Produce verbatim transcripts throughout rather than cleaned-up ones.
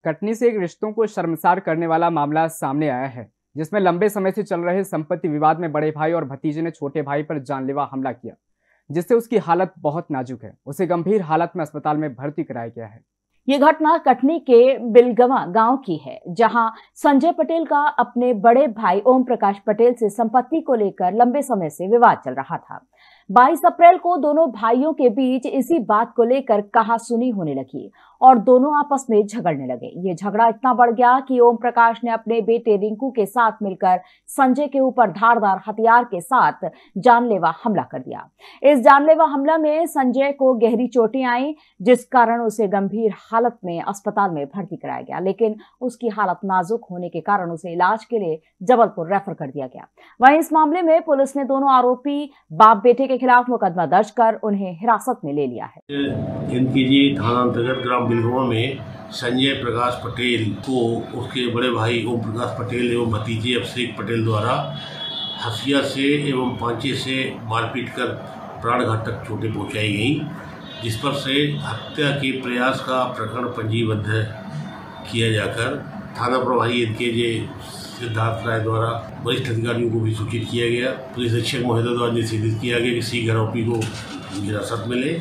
कटनी से एक रिश्तों को शर्मसार करने वाला मामला सामने आया है, जिसमें लंबे समय से चल रहे संपत्ति विवाद में बड़े भाई और भतीजे ने छोटे भाई पर जानलेवा हमला किया, जिससे उसकी हालत बहुत नाजुक है। उसे गंभीर हालत में अस्पताल में भर्ती कराया गया है। ये घटना कटनी के बिलगवा गांव की है, जहां संजय पटेल का अपने बड़े भाई ओम प्रकाश पटेल से संपत्ति को लेकर लंबे समय से विवाद चल रहा था। बाईस अप्रैल को दोनों भाइयों के बीच इसी बात को लेकर कहासुनी होने लगी और दोनों आपस में झगड़ने लगे। ये झगड़ा इतना बढ़ गया कि ओम प्रकाश ने अपने बेटे रिंकू के साथ मिलकर संजय के ऊपर धारदार हथियार के साथ जानलेवा हमला कर दिया। इस जानलेवा हमला में संजय को गहरी चोटें आई, जिस कारण उसे गंभीर हालत में अस्पताल में भर्ती कराया गया, लेकिन उसकी हालत नाजुक होने के कारण उसे इलाज के लिए जबलपुर रेफर कर दिया गया। वहीं इस मामले में पुलिस ने दोनों आरोपी बाप बेटे के खिलाफ मुकदमा दर्ज कर उन्हें हिरासत में ले लिया है। एनकेजी थाना अंतर्गत ग्राम बिलगवा में संजय प्रकाश पटेल को उसके बड़े भाई ओम प्रकाश पटेल एवं भतीजे अभिषेक पटेल द्वारा हथियार से एवं पांचे से मारपीट कर प्राणघातक चोटें पहुंचाई गईं, जिस पर से हत्या के प्रयास का प्रकरण पंजीबद्ध किया जाकर थाना प्रभारी एनकेजे सिद्धार्थ राय द्वारा वरिष्ठ अधिकारियों को भी सूचित किया गया। पुलिस अधीक्षक महोदय द्वारा निर्देशित किया गया कि शीघ्र आरोपी को हिरासत में ले,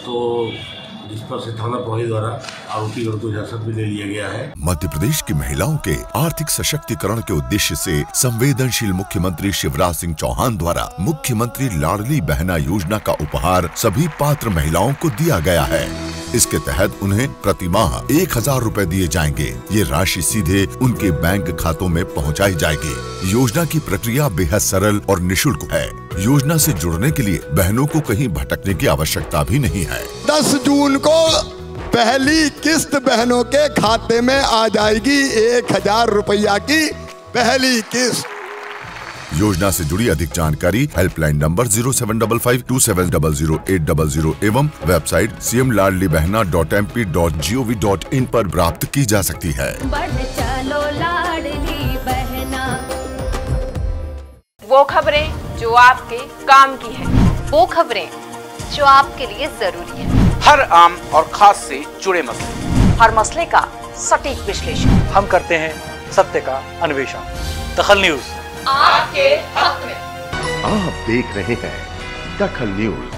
तो जिस पर से थाना प्रभारी द्वारा आरोपीगण को हिरासत में ले लिया गया है। मध्य प्रदेश की महिलाओं के आर्थिक सशक्तिकरण के उद्देश्य से संवेदनशील मुख्यमंत्री शिवराज सिंह चौहान द्वारा मुख्यमंत्री लाडली बहना योजना का उपहार सभी पात्र महिलाओं को दिया गया है। इसके तहत उन्हें प्रति माह एक हजार रूपए दिए जाएंगे। ये राशि सीधे उनके बैंक खातों में पहुंचाई जाएगी। योजना की प्रक्रिया बेहद सरल और निशुल्क है। योजना से जुड़ने के लिए बहनों को कहीं भटकने की आवश्यकता भी नहीं है। दस जून को पहली किस्त बहनों के खाते में आ जाएगी। एक हजार रुपया की पहली किस्त। योजना से जुड़ी अधिक जानकारी helpline number zero seven double five two seven double zero eight double zero एवं website C M Ladli Behna dot M P dot G O V dot in पर प्राप्त की जा सकती है। बढ़ चलो लाडली बहना। वो खबरें जो आपके काम की है, वो खबरें जो आपके लिए जरूरी है। हर आम और खास से जुड़े मसले, हर मसले का सटीक विश्लेषण हम करते हैं सत्य का अन्वेषण। दखल न्यूज आपके हक में। आप देख रहे हैं दखल न्यूज।